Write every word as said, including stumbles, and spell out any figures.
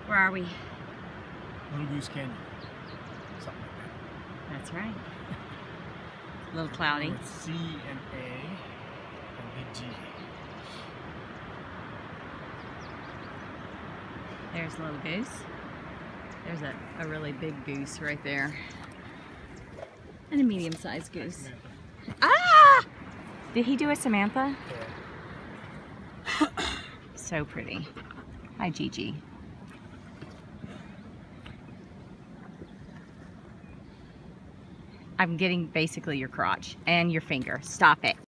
Where are we? Little Goose Canyon. Something like that. That's right. A little cloudy. With C and A and big G. There's a little goose. There's a, a really big goose right there. And a medium-sized goose. Ah! Did he do a Samantha? Yeah. So pretty. Hi, Gigi. I'm getting basically your crotch and your finger. Stop it.